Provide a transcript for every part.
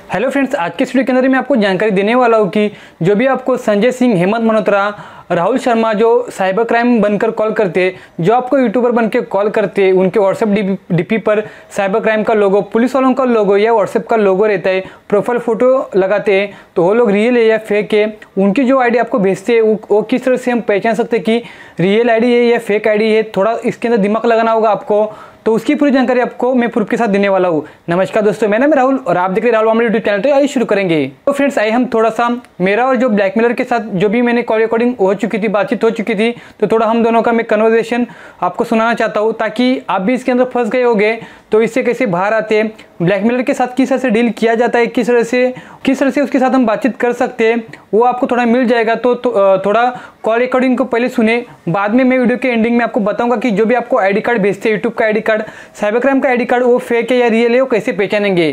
Hello friends, आज के video के अंदर मैं आपको जानकारी देने वाला हूँ कि जो भी आपको संजय सिंह, हेमंत मल्होत्रा, राहुल शर्मा जो साइबर क्राइम बनकर कॉल करते हैं, जो आपको यूट्यूबर बनकर कॉल करते हैं, उनके व्हाट्सएप डीपी पर साइबर क्राइम का लोगो, पुलिस वालों का लोगो या व्हाट्सएप का लोगो रहता है, प्रोफाइल फोटो लगाते हैं, तो वो लोग रियल है या फेक है, उनकी जो आईडी आपको भेजते हैं वो किस तरह से हम पहचान सकते हैं कि रियल आईडी है या फेक आईडी है। थोड़ा इसके अंदर दिमाग लगाना होगा आपको, तो उसकी पूरी जानकारी आपको मैं प्रूफ के साथ देने वाला हूँ। नमस्कार दोस्तों, मेरा नाम है राहुल और आप देख रहे हैं राहुल वामन यूट्यूब चैनल। तो आइए शुरू करेंगे। तो फ्रेंड्स, आइए हम थोड़ा सा मेरा और जो ब्लैकमेलर के साथ जो भी मैंने कॉल रिकॉर्डिंग हो चुकी थी, बातचीत हो चुकी थी, तो थोड़ा हम दोनों का मैं कन्वर्सेशन आपको सुनाना चाहता हूँ, ताकि आप भी इसके अंदर फंस गए होंगे तो इससे कैसे बाहर आते हैं, ब्लैकमेलर के साथ किस तरह से डील किया जाता है, किस तरह से उसके साथ हम बातचीत कर सकते हैं, वो आपको थोड़ा मिल जाएगा। तो थोड़ा कॉल रिकॉर्डिंग को पहले सुने, बाद में मैं वीडियो के एंडिंग में आपको बताऊंगा कि जो भी आपको आईडी कार्ड भेजते हैं, यूट्यूब का आईडी कार्ड, साइबर क्राइम का आईडी कार्ड, वो फेक है या रियल है, वो कैसे पहचानेंगे।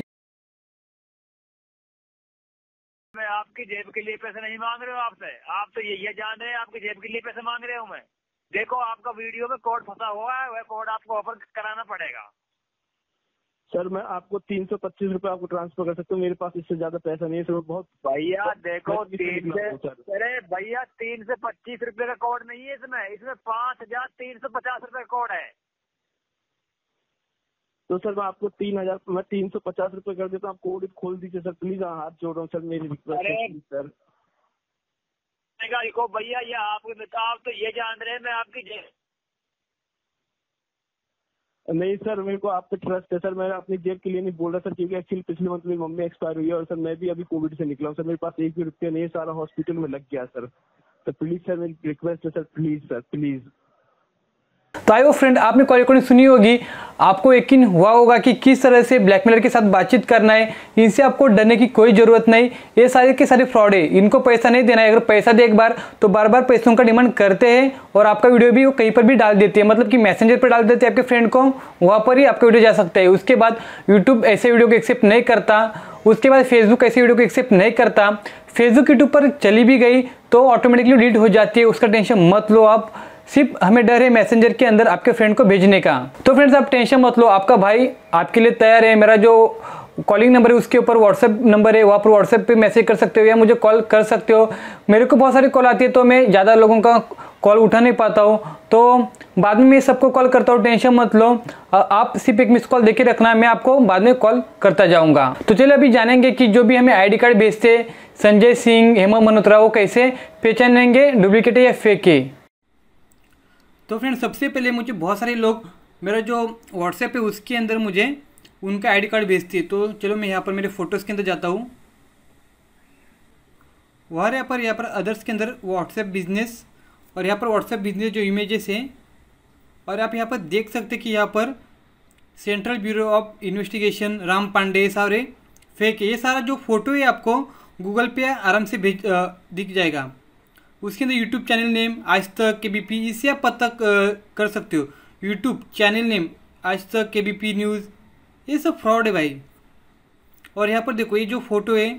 मैं आपकी जेब के लिए पैसे नहीं मांग रहे हो आपसे, आप तो ये जान रहे हैं आपकी जेब के लिए पैसे मांग रहे हूँ मैं। देखो, आपका वीडियो में कोड फंसा हुआ है, वह कोड आपको ऑफर कराना पड़ेगा। सर मैं आपको 325 रुपए आपको ट्रांसफर कर सकता हूँ, मेरे पास इससे ज्यादा पैसा नहीं है सर। बहुत भैया देखो, 325 रुपए का कोड नहीं है इसमें 5,350 रुपए का कोड है। तो सर मैं आपको 350 रुपए कर देता हूँ, आप कोड खोल दीजिए सर प्लीज। हाथ जोड़ रहा हूँ सर, मेरी रिक्वेस्ट है सर। देखो भैया, ये आप तो ये जान रहे हैं मैं आपकी जेब नहीं सर, मेरे को आप पे ट्रस्ट है सर। मैं अपनी जेब के लिए नहीं बोल रहा सर, क्योंकि एक्चुअली पिछले मंथ मेरी मम्मी एक्सपायर हुई है और सर मैं भी अभी कोविड से निकला हूँ सर। मेरे पास एक भी रुपया नहीं है, सारा हॉस्पिटल में लग गया सर। तो प्लीज सर, मेरी रिक्वेस्ट है सर, प्लीज सर प्लीज। तो आइए फ्रेंड, आपने कॉल रिकॉर्डिंग सुनी होगी, आपको यकीन हुआ होगा कि किस तरह से ब्लैकमेलर के साथ बातचीत करना है। इनसे आपको डरने की कोई जरूरत नहीं, ये सारे के सारे फ्रॉड है, इनको पैसा नहीं देना है। अगर पैसा दे एक बार तो बार बार पैसों का डिमांड करते हैं और आपका वीडियो भी वो कहीं पर भी डाल देते हैं, मतलब कि मैसेंजर पर डाल देते हैं आपके फ्रेंड को, वहाँ पर ही आपका वीडियो जा सकता है। उसके बाद यूट्यूब ऐसे वीडियो को एक्सेप्ट नहीं करता, उसके बाद फेसबुक ऐसे वीडियो को एक्सेप्ट नहीं करता। फेसबुक यूट्यूब पर चली भी गई तो ऑटोमेटिकली डिलीट हो जाती है, उसका टेंशन मत लो आप। सिर्फ हमें डर है मैसेंजर के अंदर आपके फ्रेंड को भेजने का। तो फ्रेंड्स, आप टेंशन मत लो, आपका भाई आपके लिए तैयार है। मेरा जो कॉलिंग नंबर है उसके ऊपर व्हाट्सएप नंबर है, वहाँ पर व्हाट्सएप पे मैसेज कर सकते हो या मुझे कॉल कर सकते हो। मेरे को बहुत सारी कॉल आती है तो मैं ज़्यादा लोगों का कॉल उठा नहीं पाता हूँ, तो बाद में मैं सबको कॉल करता हूँ, टेंशन मत लो। आप सिर्फ एक मिस कॉल देके रखना, मैं आपको बाद में कॉल करता जाऊँगा। तो चलिए अभी जानेंगे कि जो भी हमें आईडी कार्ड भेजते संजय सिंह, हेमंत मल्होत्रा, वो कैसे पहचानेंगे डुप्लीकेट है या फेक है। तो फ्रेंड, सबसे पहले मुझे बहुत सारे लोग मेरा जो व्हाट्सएप है उसके अंदर मुझे उनका आईडी कार्ड भेजती है। तो चलो मैं यहाँ पर मेरे फोटोज़ के अंदर जाता हूँ, वहाँ यहाँ पर अदर्स के अंदर व्हाट्सएप बिजनेस, और यहाँ पर व्हाट्सएप बिजनेस जो इमेजेस हैं, और आप यहाँ पर देख सकते कि यहाँ पर central bureau of investigation, Ram Pandey, सारे फेक है। ये सारा जो फोटो है आपको गूगल पे आराम से दिख जाएगा। उसके अंदर यूट्यूब चैनल नेम आज तक KBP, इससे आप पता कर सकते हो। यूट्यूब चैनल नेम आज तक KBP न्यूज़, ये सब फ्रॉड है भाई। और यहाँ पर देखो, ये जो फोटो है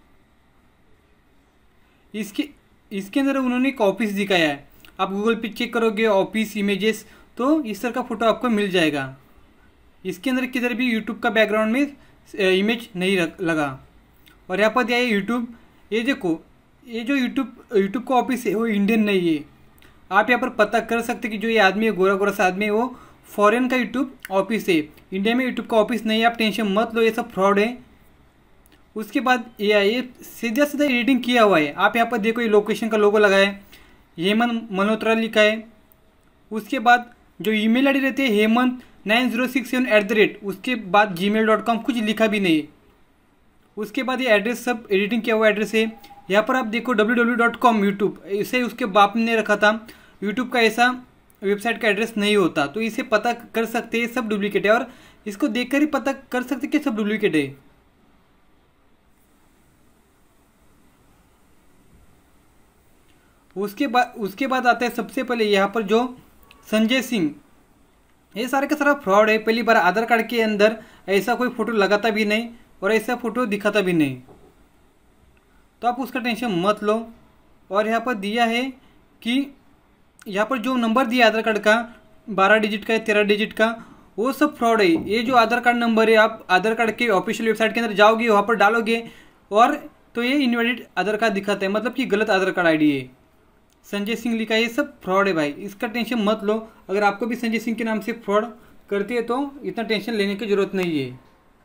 इसके अंदर उन्होंने एक ऑफिस दिखाया है। आप गूगल पे चेक करोगे ऑफिस इमेजेस, तो इस तरह का फोटो आपको मिल जाएगा। इसके अंदर किधर भी यूट्यूब का बैकग्राउंड में इमेज नहीं लगा। और यहाँ पर दिया है यूट्यूब, ये देखो, ये जो यूट्यूब का ऑफिस है वो इंडियन नहीं है। आप यहाँ पर पता कर सकते कि जो ये आदमी है, गोरा सा आदमी है, वो फॉरेन का यूट्यूब ऑफिस है, इंडिया में यूट्यूब का ऑफिस नहीं है। आप टेंशन मत लो, ये सब फ्रॉड है। उसके बाद ये सीधा एडिटिंग किया हुआ है। आप यहाँ पर देखो, ये लोकेशन का लोगो लगा है, हेमंत मल्होत्रा लिखा है। उसके बाद जो ईमेल आईडी रहती है hemant9067@, उसके बाद gmail.com, कुछ लिखा भी नहीं है। उसके बाद ये एड्रेस सब एडिटिंग किया हुआ एड्रेस है। यहाँ पर आप देखो www.com यूट्यूब, इसे उसके बाप ने रखा था। यूट्यूब का ऐसा वेबसाइट का एड्रेस नहीं होता, तो इसे पता कर सकते हैं सब डुप्लीकेट है, और इसको देखकर ही पता कर सकते कि सब डुप्लीकेट है। उसके बाद आता है सबसे पहले यहाँ पर जो संजय सिंह, ये सारे का सारा फ्रॉड है। पहली बार आधार कार्ड के अंदर ऐसा कोई फोटो लगाता भी नहीं और ऐसा फोटो दिखाता भी नहीं, तो आप उसका टेंशन मत लो। और यहाँ पर दिया है कि यहाँ पर जो नंबर दिया आधार कार्ड का 12 डिजिट का या 13 डिजिट का, वो सब फ्रॉड है। ये जो आधार कार्ड नंबर है, आप आधार कार्ड के ऑफिशियल वेबसाइट के अंदर जाओगे, वहाँ पर डालोगे और तो ये इनवैलिड आधार कार्ड दिखाता है, मतलब कि गलत आधार कार्ड आईडी है, संजय सिंह लिखा है। ये सब फ्रॉड है भाई, इसका टेंशन मत लो। अगर आपको भी संजय सिंह के नाम से फ्रॉड करती है तो इतना टेंशन लेने की ज़रूरत नहीं है।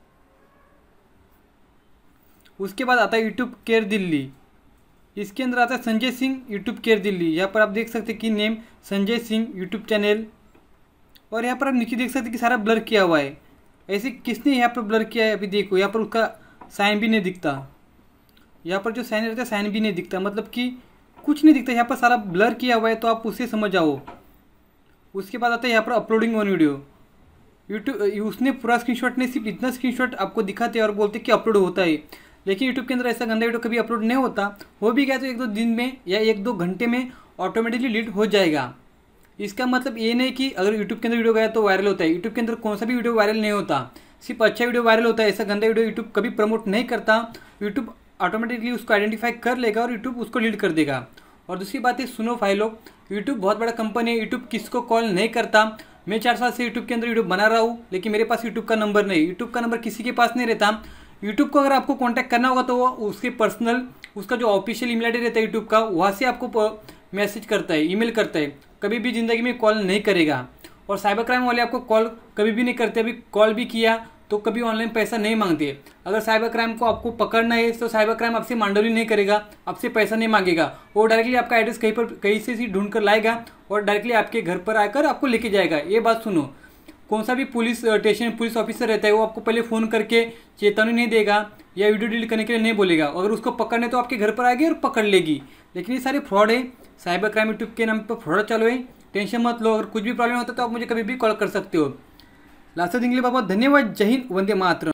उसके बाद आता है यूट्यूब केयर दिल्ली। इसके अंदर आता है संजय सिंह यूट्यूब केयर दिल्ली। यहाँ पर आप देख सकते हैं कि name Sanjay Singh YouTube channel, और यहाँ पर आप नीचे देख सकते हैं कि सारा ब्लर किया हुआ है। ऐसे किसने यहाँ पर ब्लर किया है, अभी देखो यहाँ पर उसका साइन भी नहीं दिखता। यहाँ पर जो साइन रहता है साइन भी नहीं दिखता, मतलब कि कुछ नहीं दिखता, यहाँ पर सारा ब्लर किया हुआ है, तो आप उससे समझ जाओ। उसके बाद आता है यहाँ पर अपलोडिंग ऑन वीडियो। यूट्यूब उसने पूरा स्क्रीनशॉट नहीं, सिर्फ इतना स्क्रीनशॉट आपको दिखाते हैं और बोलते कि अपलोड होता है, लेकिन यूट्यूब के अंदर ऐसा गंदा वीडियो कभी अपलोड नहीं होता। हो भी गया तो 1-2 दिन में या 1-2 घंटे में ऑटोमेटिकली डिलीट हो जाएगा। इसका मतलब ये नहीं कि अगर यूट्यूब के अंदर वीडियो गया तो वायरल होता है। यूट्यूब के अंदर कौन सा भी वीडियो वायरल नहीं होता, सिर्फ अच्छा वीडियो वायरल होता है। ऐसा गंदा वीडियो यूट्यूब कभी प्रमोट नहीं करता। यूट्यूब ऑटोमेटिकली उसको आइडेंटिफाई कर लेगा और यूट्यूब उसको डिलीट कर देगा। और दूसरी बात है, सुनो भाई लोग, यूट्यूब बहुत बड़ा कंपनी है, यूट्यूब किसको कॉल नहीं करता। मैं 4 साल से यूट्यूब के अंदर वीडियो बना रहा हूँ, लेकिन मेरे पास यूट्यूब का नंबर नहीं, यूट्यूब का नंबर किसी के पास नहीं रहता। यूट्यूब को अगर आपको कांटेक्ट करना होगा तो वो उसके पर्सनल, उसका जो ऑफिशियल ईमेल आईडी रहता है यूट्यूब का, वहाँ से आपको मैसेज करता है, ईमेल करता है। कभी भी ज़िंदगी में कॉल नहीं करेगा। और साइबर क्राइम वाले आपको कॉल कभी भी नहीं करते। अभी कॉल भी किया तो कभी ऑनलाइन पैसा नहीं मांगते। अगर साइबर क्राइम को आपको पकड़ना है तो साइबर क्राइम आपसे मांडोली नहीं करेगा, आपसे पैसा नहीं मांगेगा। वो डायरेक्टली आपका एड्रेस कहीं से ढूंढ कर लाएगा और डायरेक्टली आपके घर पर आकर आपको लेके जाएगा। ये बात सुनो, कौन सा भी पुलिस स्टेशन पुलिस ऑफिसर रहता है वो आपको पहले फ़ोन करके चेतावनी नहीं देगा या वीडियो डिलीट करने के लिए नहीं बोलेगा। अगर उसको पकड़ने तो आपके घर पर आएगी और पकड़ लेगी। लेकिन ये सारे फ्रॉड है, साइबर क्राइम यूट्यूब के नाम पर फ्रॉड चालू है। टेंशन मत लो, अगर कुछ भी प्रॉब्लम होता है तो आप मुझे कभी भी कॉल कर सकते हो। लास्ट दिन के लिए बहुत धन्यवाद। जय हिंद, वंदे मातरम।